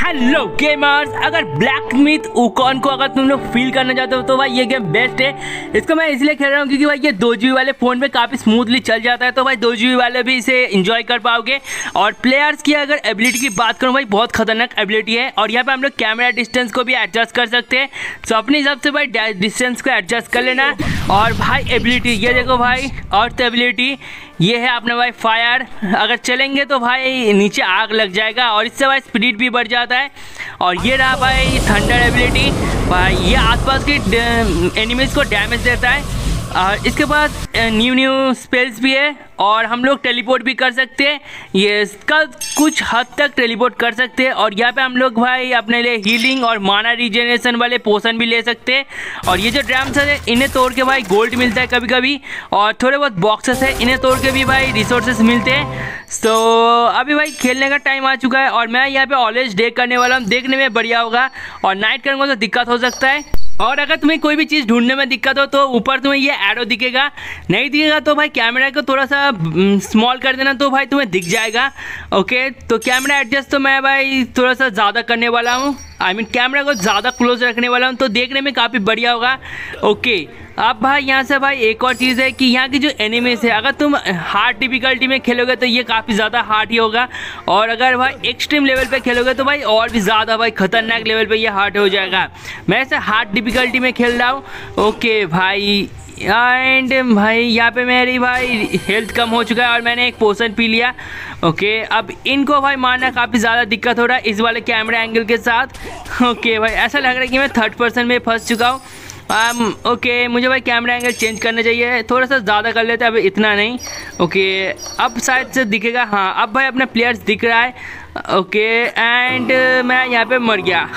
Hello gamers, अगर Black Myth Wukong को अगर तुम लोग फील करना चाहते हो तो भाई ये गेम बेस्ट है। इसको मैं इसलिए खेल रहा हूँ क्योंकि भाई ये 2 GB वाले फ़ोन में काफ़ी स्मूथली चल जाता है, तो भाई 2 GB वाले भी इसे इंजॉय कर पाओगे। और प्लेयर्स की अगर एबिलिटी की बात करूँ भाई बहुत खतरनाक एबिलिटी है, और यहाँ पे हम लोग कैमरा डिस्टेंस को भी एडजस्ट कर सकते हैं। तो अपने हिसाब से भाई डिस्टेंस को एडजस्ट कर लेना। और भाई एबिलिटी ये देखो भाई, अर्थ एबिलिटी ये है अपने भाई फायर, अगर चलेंगे तो भाई नीचे आग लग जाएगा और इससे भाई स्पीड भी बढ़ जाता है। और ये रहा भाई थंडर एबिलिटी, भाई ये आसपास के एनिमीज को डैमेज देता है। और इसके बाद न्यू स्पेल्स भी है और हम लोग टेलीपोर्ट भी कर सकते हैं, ये इसका कुछ हद तक टेलीपोर्ट कर सकते हैं। और यहाँ पे हम लोग भाई अपने लिए हीलिंग और माना रीजनरेशन वाले पोशन भी ले सकते हैं। और ये जो ड्रम्स है इन्हें तोड़ के भाई गोल्ड मिलता है कभी कभी, और थोड़े बहुत बॉक्सेस है इन्हें तोड़ के भी भाई रिसोर्सेस मिलते हैं। तो अभी भाई खेलने का टाइम आ चुका है और मैं यहाँ पे ऑलवेज डे करने वाला हूँ, देखने में बढ़िया होगा। और नाइट करूँगा तो दिक्कत हो सकता है। और अगर तुम्हें कोई भी चीज़ ढूंढने में दिक्कत हो तो ऊपर तुम्हें ये एरो दिखेगा, नहीं दिखेगा तो भाई कैमरा को थोड़ा सा स्मॉल कर देना तो भाई तुम्हें दिख जाएगा। ओके, तो कैमरा एडजस्ट तो मैं भाई थोड़ा सा ज़्यादा करने वाला हूँ, कैमरा को ज़्यादा क्लोज रखने वाला हूँ तो देखने में काफ़ी बढ़िया होगा। ओके, अब भाई यहाँ से भाई एक और चीज़ है कि यहाँ की जो एनिमीज है अगर तुम हार्ड डिफिकल्टी में खेलोगे तो ये काफ़ी ज़्यादा हार्ड ही होगा, और अगर भाई एक्सट्रीम लेवल पे खेलोगे तो भाई और भी ज़्यादा भाई खतरनाक लेवल पे ये हार्ड हो जाएगा। मैं ऐसे हार्ड डिफिकल्टी में खेल रहा हूँ। ओके भाई, एंड भाई यहाँ पे मेरी भाई हेल्थ कम हो चुका है और मैंने एक पोशन पी लिया। ओके, अब इनको भाई मारना काफ़ी ज़्यादा दिक्कत हो रहा है इस वाले कैमरा एंगल के साथ। ओके भाई, ऐसा लग रहा है कि मैं 3rd पर्सन में फंस चुका हूँ। ओके, मुझे भाई कैमरा एंगल चेंज करना चाहिए, थोड़ा सा ज़्यादा कर लेते हैं, अब इतना नहीं। ओके, अब शायद से दिखेगा, हाँ अब भाई अपना प्लेयर्स दिख रहा है। ओके, एंड मैं यहाँ पे मर गया।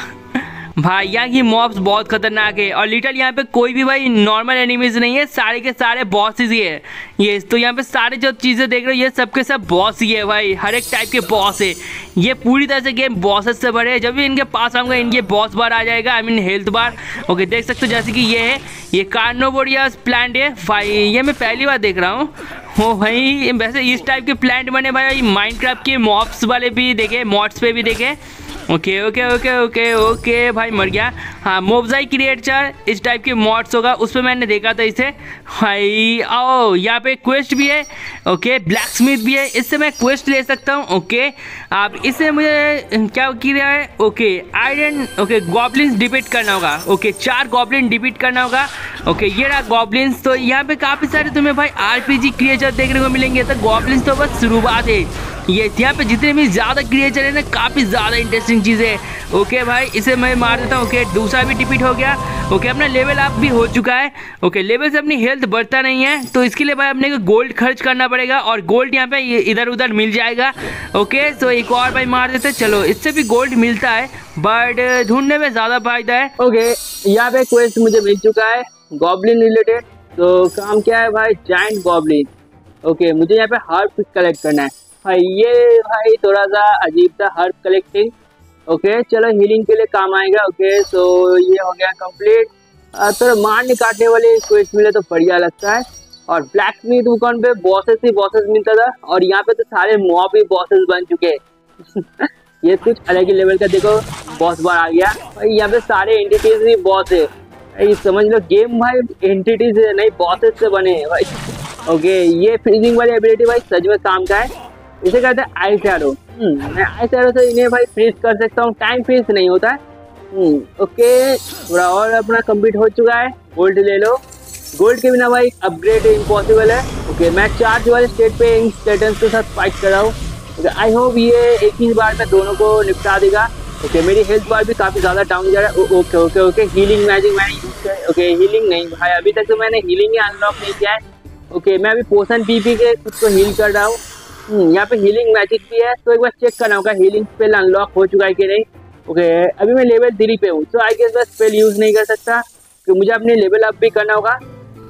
भाई यहाँ की मॉब्स बहुत खतरनाक है और लिटल यहाँ पे कोई भी भाई नॉर्मल एनिमीज नहीं है, सारे के सारे बॉसेस ही है। ये तो यहाँ पे सारे जो चीज़ें देख रहे हो ये सब के सब बॉस ही है भाई, हर एक टाइप के बॉस है। ये पूरी तरह से गेम बॉसेस से भरे है, जब भी इनके पास आऊँगा इनके बॉस बार आ जाएगा, हेल्थ बार। ओके, देख सकते हो जैसे कि ये है, ये कार्नोवोरियस प्लांट है भाई, ये मैं पहली बार देख रहा हूँ। हो भाई, वैसे इस टाइप के प्लांट बने भाई माइनक्राफ्ट के मॉब्स वाले भी देखे, मॉड्स पे भी देखे। Okay okay okay okay okay भाई मर गया। हाँ, मोब्जाई क्रिएटर इस टाइप के मॉड्स होगा, उस पर मैंने देखा था इसे भाई। आओ, यहाँ पे क्वेस्ट भी है। ओके, ब्लैक स्मिथ भी है, इससे मैं क्वेस्ट ले सकता हूँ। ओके, अब इससे मुझे क्या किया है, okay iron, okay goblins defeat करना होगा। ओके, 4 गॉब्लिन डिफीट करना होगा। ओके, ये रहा गॉब्लिन्स। तो यहाँ पे काफ़ी सारे तुम्हें भाई RPG क्रिएचर देखने को मिलेंगे, तो गॉब्लिन्स तो बस शुरुआत है। ये यहाँ पे जितने भी ज़्यादा क्रिएचर है ना काफ़ी ज़्यादा इंटरेस्टिंग चीज़ है। ओके भाई, इसे मैं मार देता हूँ। ओके, दूसरा भी डिफीट हो गया। ओके, अपना लेवल अप भी हो चुका है। ओके, लेवल से अपनी हेल्थ बढ़ता नहीं है तो इसके लिए भाई अपने को गोल्ड खर्च करना पड़ेगा, और गोल्ड यहाँ पे इधर उधर मिल जाएगा। ओके, तो एक और भाई मार देते, चलो इससे भी गोल्ड मिलता है बट ढूंढने में ज़्यादा फायदा है। ओके, यहाँ पे क्वेस्ट मुझे मिल चुका है गॉब्लिन रिलेटेड। तो काम क्या है भाई, जाइंट गॉब्लिन। ओके, मुझे यहाँ पे हर्ब कलेक्ट करना है भाई, ये भाई थोड़ा सा अजीब था हर्ब कलेक्टिंग। ओके, चलो हीलिंग के लिए काम आएगा। ओके, तो ये हो गया कंप्लीट। थोड़ा मारने काटने वाले क्वेस्ट मिले तो बढ़िया लगता है। और ब्लैक स्मिथ वुकोंग पे बॉसेस ही बॉसेस मिलता था, और यहाँ पे तो सारे मॉब ही बॉसेस बन चुके हैं। ये कुछ अलग ही लेवल का देखो बॉस बार आ गया भाई, यहाँ पे सारे एंटिटीज ही बॉस है भाई, समझ लो गेम भाई एंटिटीज नहीं बॉसेस से बने हैं भाई। ओके, ये फ्रीजिंग वाली एबिलिटी भाई सच में काम का है, इसे कहते हैं आइस एरो। मैं आइस एरो से इन्हें भाई फ्रीज कर सकता हूँ, टाइम फ्रीज नहीं होता है। ओके, थोड़ा और अपना कंप्लीट हो चुका है, गोल्ड ले लो। गोल्ड के बिना भाई अपग्रेड इम्पॉसिबल है। ओके, मैं चार्ज वाले स्टेट पे इन स्टेटस के साथ फाइट कर रहा हूँ। ओके, आई होप ये एक ही बार में दोनों को निपटा देगा। ओके, मेरी हेल्थ बार भी काफ़ी ज़्यादा डाउन जा रहा है। Okay okay okay, healing magic मैंने यूज किया। ओके, हीलिंग नहीं भाई, अभी तक तो मैंने हीलिंग ही अनलॉक नहीं किया है। ओके, मैं अभी पोशन पी के खुद को हील कर रहा हूँ। यहाँ पे हीलिंग मैजिक भी है, तो एक बार चेक करना होगा हीलिंग स्पेल अनलॉक हो चुका है कि नहीं। ओके, अभी मैं लेवल 3 पे हूँ, तो आई गेस मैं स्पेल यूज़ नहीं कर सकता, तो मुझे अपने लेवल अप भी करना होगा।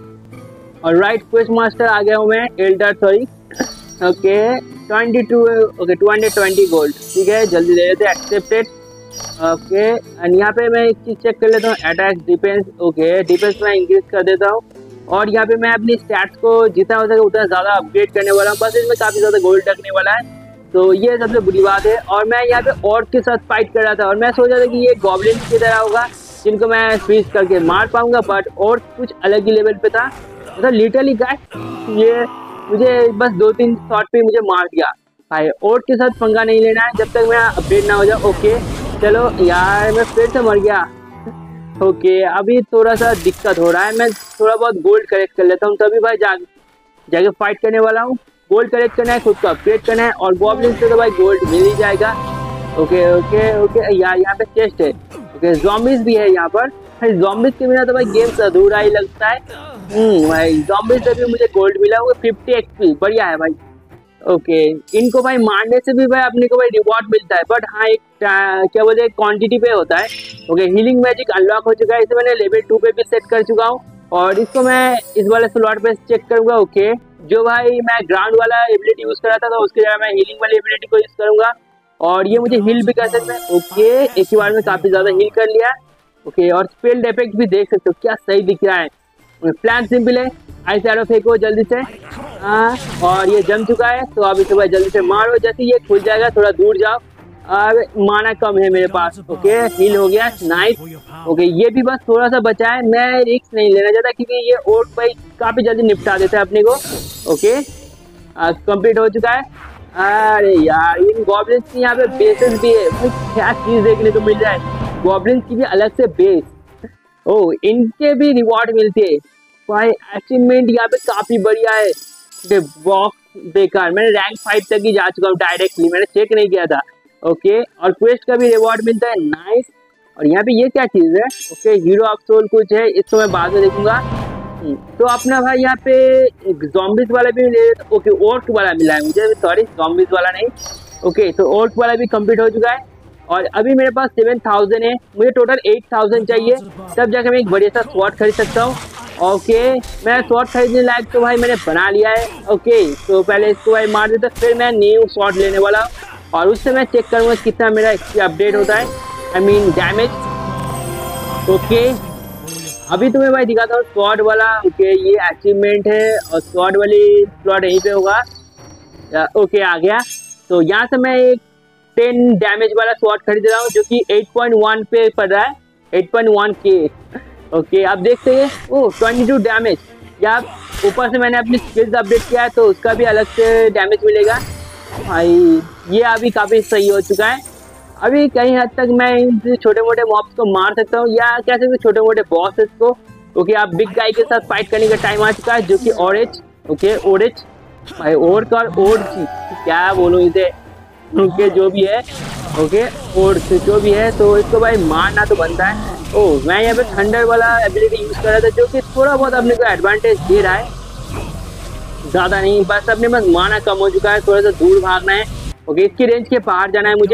और राइट, क्वेस्ट मास्टर आ गया हूँ मैं, elder sorry. Okay, 22 okay 220 gold, ठीक है जल्दी ले लेते हैं, एक्सेप्टेड। ओके, एंड यहाँ पे मैं एक चीज़ चेक कर लेता हूँ, अटैक डिफेंस। ओके, डिफेंस में इंक्रीज कर देता हूँ, और यहाँ पे मैं अपनी स्टैट्स को जितना हो सके उतना ज़्यादा अपग्रेड करने वाला हूँ, बस इसमें काफ़ी ज़्यादा गोल्ड लगने वाला है। तो ये सबसे बुरी बात है। और मैं यहाँ पे ऑर्क के साथ फाइट कर रहा था और मैं सोच रहा था कि ये गॉब्लिन की तरह होगा जिनको मैं फ्रीज करके मार पाऊंगा, बट और कुछ अलग ही लेवल पे था। मतलब लिटरली गाइस ये मुझे बस 2-3 शॉट पे मुझे मार दिया भाई। और के साथ पंगा नहीं लेना है जब तक मैं अपडेट ना हो जाए। ओके चलो यार, मैं फिर से मर गया। ओके अभी थोड़ा सा दिक्कत हो रहा है, मैं थोड़ा बहुत गोल्ड कलेक्ट कर लेता हूँ, तभी भाई जाके फाइट करने वाला हूँ। गोल्ड कलेक्ट करना है, खुद को अपग्रेड करना है, और गॉब्लिन से तो भाई गोल्ड मिल ही जाएगा। ओके ओके ओके यार यहाँ पे चेस्ट है। ओके ज़ॉम्बीज भी है यहाँ पर भाई। ज़ॉम्बीज के बिना तो भाई गेम अधूरा ही लगता है। भाई ज़ॉम्बीज से भी मुझे गोल्ड मिला हुआ 50 एक्सपी, बढ़िया है भाई। ओके इनको भाई मारने से भी भाई अपने को भाई रिवॉर्ड मिलता है, बट हाँ एक क्या बोलते हैं क्वांटिटी पे होता है। ओके हीलिंग मैजिक अनलॉक हो चुका है, इसे मैंने लेवल 2 पे भी सेट कर चुका हूँ, और इसको मैं इस वाले स्लॉट पे चेक करूंगा। ओके जो भाई मैं ग्राउंड वाला एबिलिटी यूज कर रहा था तो उसके जगह मैं हीलिंग वाली एबिलिटी को यूज करूंगा, और ये मुझे हील भी कर सकता है। ओके एक ही बार में काफी ज्यादा हील कर लिया। ओके और स्पेल्ड इफेक्ट भी देख सकते हो, क्या सही दिख रहा है। प्लान सिंपल है, आई शैडो फेंको जल्दी से। और ये जम चुका है तो अब इसे भाई जल्दी से मारो, जैसे ये खुल जाएगा थोड़ा दूर जाओ। अब माना कम है मेरे पास। ओके हील हो गया, नाइस। ओके ये भी बस थोड़ा सा बचा है, मैं रिस्क नहीं लेना चाहता क्योंकि ये और भाई काफी जल्दी निपटा देता है अपने को। ओके कंप्लीट हो चुका है। अरे यार इन गॉब्लिन्स की यहाँ पे बेसेस भी है भाई, क्या चीज देखने को मिल रहा है। गॉब्लिन्स की भी अलग से बेस, ओ इनके भी रिवॉर्ड मिलते हैं भाई। अचीवमेंट यहाँ पे काफी बढ़िया है। बॉक्स बेकार, मैंने रैंक 5 तक ही जा चुका हूँ डायरेक्टली, मैंने चेक नहीं किया था। ओके और क्वेस्ट का भी रिवॉर्ड मिलता है, नाइस। और यहाँ पे ये क्या चीज है? ओके हीरो ऑफ सोल कुछ है, इसको मैं बाद में देखूंगा। तो अपना भाई यहाँ पे ज़ॉम्बीज वाला भी ले। ओके ओर्क वाला मिला है मुझे, सॉरी ज़ॉम्बीज वाला नहीं। ओके तो ओर्क वाला भी कंप्लीट हो चुका है, और अभी मेरे पास 7000 है, मुझे टोटल 8000 चाहिए, तब जाकर मैं एक बढ़िया सा स्वॉर्ड खरीद सकता हूँ। ओके मैं स्वॉर्ड खरीदने लायक तो भाई मैंने बना लिया है। ओके तो पहले इसको भाई मार देता, फिर मैं न्यू स्वॉर्ड लेने वाला हूँ, और उससे मैं चेक करूँगा कितना मेरा अपडेट होता है, आई मीन डैमेज। ओके अभी तुम्हें भाई दिखाता हूँ स्वॉर्ड वाला। ओके ये अचीवमेंट है, और स्वॉर्ड वाली स्लॉट यहीं पे होगा। ओके आ गया। तो यहाँ से मैं एक 10 डैमेज वाला स्वॉर्ड खरीद रहा हूँ, जो कि 8.1 पे पड़ रहा है, 8.1 के। ओके आप देखते हैं ओ 22 डैमेज। या ऊपर से मैंने अपनी स्किल्स अपडेट किया है तो उसका भी अलग से डैमेज मिलेगा भाई। ये अभी काफ़ी सही हो चुका है। अभी कहीं हद तक मैं इन छोटे मोटे मॉब्स को मार सकता हूँ, या कह सकते छोटे मोटे बॉसेस को। ओके आप बिग गाय के साथ फाइट करने का टाइम आ चुका है, जो कि ऑरेंज। ओके ऑरेंज भाई, और क्या बोलूँ इसे। ओके जो भी है, ओके और जो भी है, तो इसको भाई मारना तो बनता है। ओ मैं यहाँ पे थंडर वाला एबिलिटी यूज कर रहा था, जो कि थोड़ा बहुत अपने को एडवांटेज दे रहा है, ज़्यादा नहीं, बस अपने पास माना कम हो चुका है, थोड़ा सा दूर भागना है। ओके इसकी रेंज के बाहर जाना है मुझे,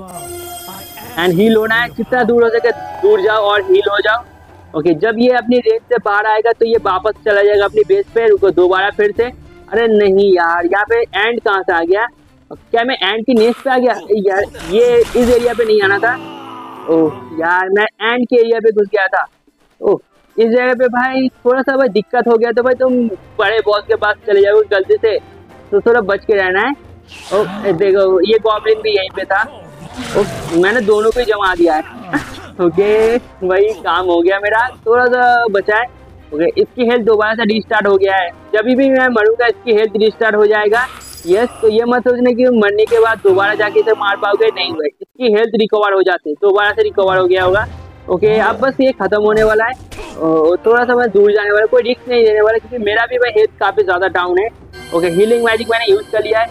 एंड हील होना है, जितना दूर हो सके दूर जाओ और हील हो जाओ। ओके जब ये अपनी रेंज से बाहर आएगा तो ये वापस चला जाएगा अपनी बेस पे। रुको दोबारा फिर से, अरे नहीं यार यहाँ पे एंड कहाँ से आ गया? क्या मैं एंड की नेक्स्ट पे आ गया? यार ये इस एरिया पे नहीं आना था। ओह यार मैं एंड के एरिया पे घुस गया था। ओह इस जगह पे भाई थोड़ा सा भाई दिक्कत हो गया, तो भाई तुम बड़े बॉस के पास चले जाओगे गलती से, तो थोड़ा बच के रहना है। ओह देखो ये गॉब्लिन भी यहीं पे था। ओह मैंने दोनों को ही जमा दिया है। ओके वही काम हो गया मेरा, थोड़ा सा बचा है। ओके इसकी हेल्थ दोबारा से रिस्टार्ट हो गया है, जब भी मैं मरूंगा इसकी हेल्थ रिस्टार्ट हो जाएगा। यस तो ये मत सोचने कि मरने के बाद दोबारा जाके इसे मार पाओगे, नहीं भाई इसकी हेल्थ रिकवर हो जाती है, दोबारा से रिकवर हो गया होगा। ओके अब बस ये खत्म होने वाला है, थोड़ा सा मैं दूर जाने वाला, कोई रिस्क नहीं लेने वाला क्योंकि मेरा भी भाई हेल्थ काफी ज्यादा डाउन है। ओके हीलिंग मैजिक मैंने यूज कर लिया है,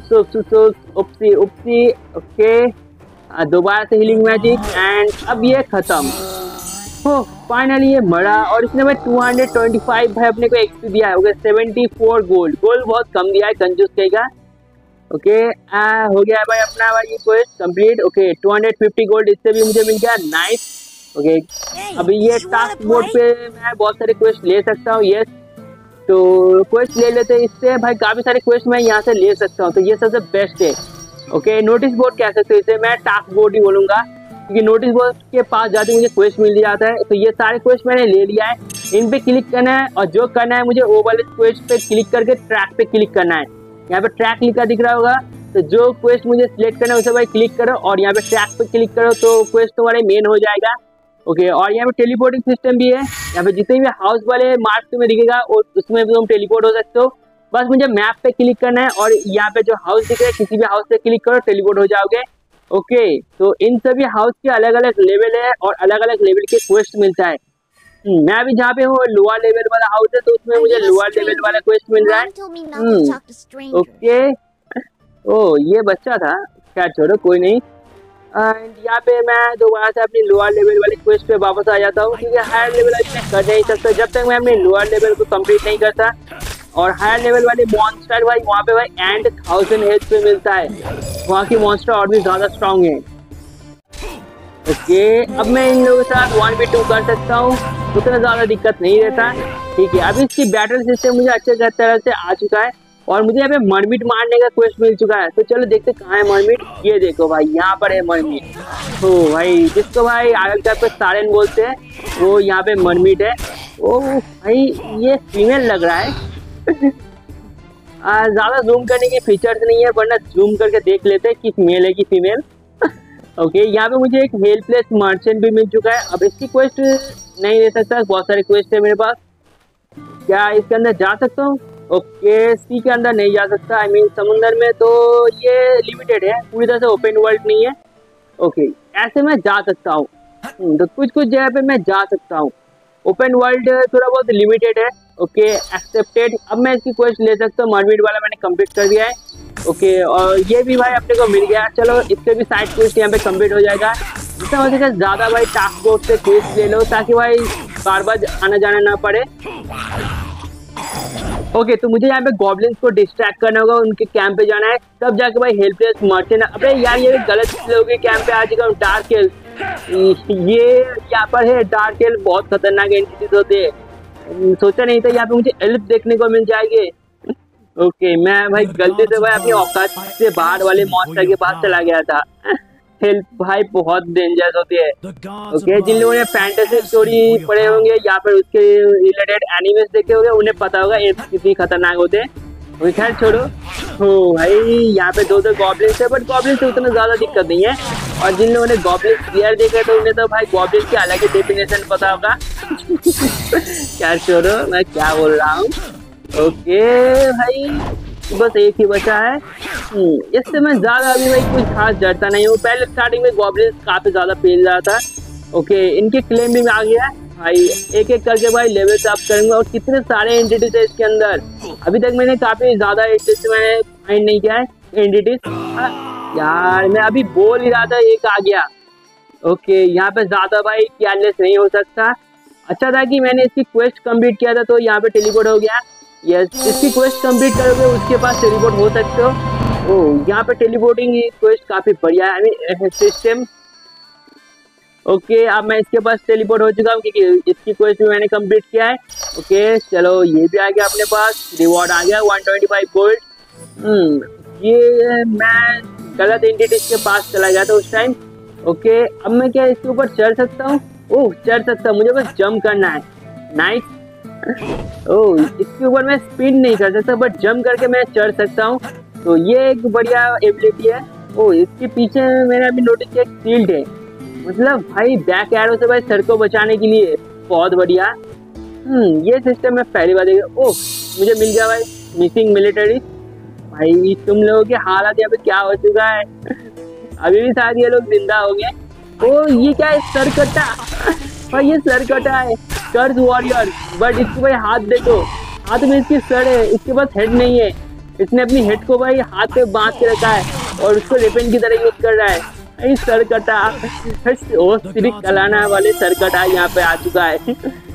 उपसी। ओके दोबारा से हीलिंग मैजिक, एंड अब ये खत्म हो फाइनली ये मरा, और इसने भाई 225 भाई अपने को एक्सपी दिया है। ओके 74 गोल्ड बहुत कम दिया है, कंजूस कहेगा। ओके हो गया है भाई अपना भाई ये क्वेस्ट कंप्लीट। ओके 250 गोल्ड इससे भी मुझे मिल गया, नाइस। ओके अभी ये टास्क बोर्ड पे मैं बहुत सारे क्वेस्ट ले सकता हूँ। यस तो क्वेस्ट ले लेते हैं इससे भाई, काफी सारे क्वेस्ट मैं यहाँ से ले सकता हूँ, तो ये सबसे बेस्ट है। ओके नोटिस बोर्ड कह सकते हो इसे, मैं टास्क बोर्ड ही बोलूंगा क्योंकि नोटिस बोर्ड के पास जाते मुझे क्वेस्ट मिल जाता है। तो ये सारे क्वेस्ट मैंने ले लिया है, इन पे क्लिक करना है, और जो करना है मुझे वो वाले क्वेस्ट पे क्लिक करके ट्रैक पे क्लिक करना है। यहाँ पे ट्रैक लिखा दिख रहा होगा, तो जो क्वेस्ट मुझे सिलेक्ट करना है उसे भाई क्लिक करो और यहाँ पे ट्रैक पे क्लिक करो तो क्वेस्ट तुम्हारे मेन हो जाएगा। ओके, और यहाँ पे टेलीपोर्टिंग सिस्टम भी है। यहाँ पे जितने भी हाउस वाले मार्क तुम्हें दिखेगा और उसमें भी तुम टेलीपोर्ट हो सकते हो। बस मुझे मैप पे क्लिक करना है और यहाँ पे जो हाउस दिख रहा है किसी भी हाउस पे क्लिक करो, टेलीपोर्ट हो जाओगे। ओके, तो इन सभी हाउस के अलग अलग लेवल है और अलग अलग लेवल के क्वेस्ट मिलता है। मैं अभी जहाँ पे हूँ लोअर लेवल वाला हाउस है तो उसमें मुझे लोअर लेवल वाला क्वेस्ट मिल रहा है। ओके, ओ ये बच्चा था, खैर छोड़ो कोई नहीं। एंड यहाँ पे मैं दोबारा से अपनी लोअर लेवल वाले क्वेस्ट पे वापस आ जाता हूँ क्योंकि हायर लेवल मैं कर नहीं सकता जब तक मैं अपने लोअर लेवल को कंप्लीट नहीं करता। और हायर लेवल वाले मॉन्स्टर भाई वहाँ पे भाई एंड 1000 हेल्थ पे मिलता है, वहाँ की मॉन्स्टर और भी ज्यादा स्ट्रांग है। ओके, अब मैं इन लोगों के साथ 1v2 कर सकता हूँ, उतना ज्यादा दिक्कत नहीं रहता। ठीक है, अभी इसकी बैटल सिस्टम मुझे अच्छे तरह से आ चुका है और मुझे यहाँ पे मरमिट मारने का क्वेस्ट मिल चुका है। तो चलो देखते कहाँ है मरमिट। ये देखो भाई यहाँ पर है मरमिट। तो भाई जिसको भाई आगे टाइप पे सारेन बोलते हैं वो यहाँ पे मरमिट है। ओ भाई ये फीमेल लग रहा है। ज्यादा जूम करने की फीचर्स नहीं है वरना जूम करके देख लेते हैं कि मेल है कि फीमेल। ओके, यहाँ पे मुझे एक हेल्पलेस मर्चेंट भी मिल चुका है। अब इसकी क्वेस्ट नहीं ले सकता, बहुत सारे क्वेस्ट है मेरे पास। क्या इसके अंदर जा सकता हूँ? ओके, सी के अंदर नहीं जा सकता, आई मीन समुंदर में तो ये लिमिटेड है, पूरी तरह से ओपन वर्ल्ड नहीं है। ओके, ऐसे मैं जा सकता हूँ, तो कुछ कुछ जगह पे मैं जा सकता हूँ। ओपन वर्ल्ड थोड़ा बहुत लिमिटेड है। Okay, accepted. अब मैं इसकी क्वेस्ट ले सकता हूँ, मरमिट वाला मैंने कंप्लीट कर दिया है। ओके, और ये भी भाई अपने को मिल गया। चलो इसके भी साइड क्वेस्ट यहाँ पे कंप्लीट हो जाएगा। जितना हो सके ज्यादा भाई टास्क बोर्ड से क्वेस्ट ले लो ताकि भाई बार बार आना जाना ना पड़े। ओके, तो मुझे यहाँ पे गॉब्लिन्स को डिस्ट्रैक्ट करना होगा, उनके कैंप पे जाना है, तब जाके भाई हेल्पलेस मर्चेंट। अबे यार ये गलत लोगों के कैंप पे आ चुका हूँ। डार्क हिल, ये यहाँ पर है डार्क हिल, बहुत खतरनाक एंटिटीज होते हैं। सोचा नहीं था यहाँ पे मुझे एल्फ देखने को मिल जाएंगे। ओके, मैं भाई गलती से भाई अपनी औकात से बाहर वाले मॉन्स्टर के पास चला गया था। हेल्प भाई बहुत डेंजरस होती है। ओके, जिन लोगों ने फैंटेसी स्टोरी पढ़े होंगे या फिर उसके रिलेटेड एनिमेस देखे होंगे उन्हें पता होगा ये कितनी खतरनाक होते हैं। खैर छोड़ो। हो भाई यहाँ पे दो गॉब्लिन्स है, बट गॉब्लिन से उतना ज्यादा दिक्कत नहीं है। और जिन लोगों ने गॉब्लिन क्लियर देखे तो उन्हें तो भाई गॉब्लिन की अलग ही डेफिनेशन पता होगा। क्या छोड़ो, मैं क्या बोल रहा हूँ। ओके भाई, बस एक ही बचा है। इससे मैं ज्यादा अभी भाई कुछ खास डरता नहीं हूँ। पहले स्टार्टिंग में गॉब्लिन्स काफी ज्यादा पेल रहा था। ओके, इनके क्लेम भी आ गया भाई, एक एक करके भाई लेवल अप करूंगा। और कितने सारे एंटिटीज है इसके अंदर, अभी तक मैंने काफी ज्यादा एंटिटीज मैंने फाइंड नहीं किया है एंटिटीज। यार मैं अभी बोल ही रहा था एक आ गया। ओके, यहाँ पे ज्यादा भाई केयरलेस नहीं हो सकता। अच्छा था कि मैंने इसकी क्वेस्ट कंप्लीट किया था तो यहाँ पे टेलीपोर्ट हो गया। यस, इसकी क्वेस्ट कंप्लीट करोगे उसके पास टेलीपोर्ट हो सकते हो। ओह, यहाँ पे टेलीपोर्टिंग क्वेस्ट काफी बढ़िया है सिस्टम। ओके, अब मैं इसके पास टेलीपोर्ट हो चुका हूँ क्योंकि इसकी क्वेस्ट भी मैंने कंप्लीट किया है। ओके, चलो ये भी आ गया अपने पास, रिवॉर्ड आ गया 125 गोल्ड। ये मैं गलत एंटिटीज के पास चला गया था उस टाइम। ओके, अब मैं क्या इसके ऊपर चढ़ सकता हूँ? ओह, चढ़ सकता हूँ, मुझे बस जंप करना है। नाइस। ओह, इसके ऊपर मैं स्पिन नहीं कर सकता बट जंप करके मैं चढ़ सकता हूँ, तो ये एक बढ़िया एबिलिटी है। ओह, इसके पीछे मैंने अभी नोटिस किया एक शील्ड है, मतलब भाई बैक एरो से भाई सर को बचाने के लिए, बहुत बढ़िया। ये सिस्टम मैं पहली बार देखा। ओह, मुझे मिल गया भाई मिसिंग मिलिट्री। भाई तुम लोगों के हालात यहाँ पे क्या हो चुका है, अभी भी शायद ये लोग जिंदा हो गए। ओह, ये क्या है, सर कटा भाई, ये सर कटा है, कर्ज वॉरियर। बट इसको भाई हाथ देखो, हाथ में इसकी सर है, इसके पास हेड नहीं है। इसने अपनी हेड को भाई हाथ पे बांध के रखा है और उसको वेपन की तरह यूज कर रहा है। भाई सर कटा, ओ श्री कलाना वाले सर कटा यहाँ पे आ चुका है।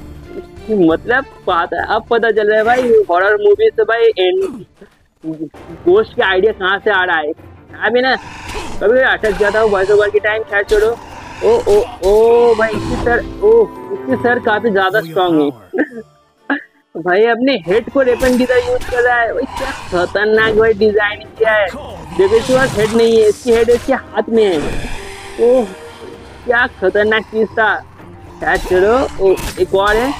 मतलब अब पता चल रहा है भाई हॉरर मूवी से भाई गोश्त का आइडिया कहाँ से आ रहा है। अभी ना कभी अटक जाता हूँ वॉइस ओवर के टाइम। खैर छोड़ो। ओ ओ ओ भाई इसकी सर काफी ज्यादा स्ट्रॉन्ग है। भाई अपने हेड को वेपन की तरह यूज कर रहा है। भाई क्या खतरनाक भाई डिजाइन किया है। देखो इसके पास हेड नहीं है, इसकी हेड इसके हाथ में है। ओह, क्या खतरनाक चीज था। खैर छोड़ो। ओ, एक और है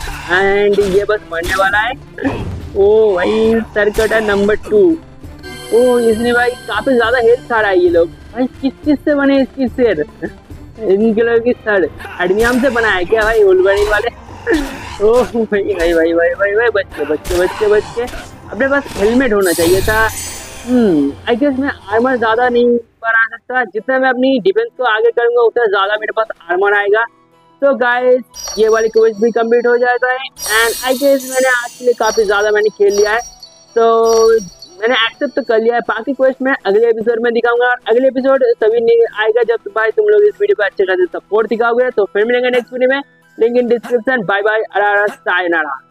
एंड ये बस मरने वाला है। ओ भाई सर कटा नंबर 2। ओ इसने भाई काफी ज्यादा हेल्थ खा रहा है ये लोग। भाई किस चीज से बने इसकी सिर, इनके लोग की सर एडमियम से बना है क्या भाई वुल्वरीन वाले? ओह भाई भाई भाई भाई भाई भाई बच्चे बच्चे बच्चे बच्चे, अपने पास हेलमेट होना चाहिए था। आई गेस मैं आर्मर ज्यादा नहीं बना सकता, जितना मैं अपनी डिफेंस को आगे करूंगा उतना ज्यादा मेरे पास आर्मर आएगा। तो गाइस ये वाली क्वेस्ट भी कंप्लीट हो जाता है एंड आई गेस मैंने आज के लिए काफी ज्यादा मैंने खेल लिया है, तो मैंने एक्सेप्ट तो कर लिया है। बाकी क्वेस्ट मैं अगले एपिसोड में दिखाऊंगा। अगले एपिसोड तभी नहीं आएगा जब भाई तुम लोग इस वीडियो पे अच्छे खासे सपोर्ट दिखाओगे। तो फिर मिलेंगे नेक्स्ट वीडियो में, link in description. Bye bye, अरारा सायनारा।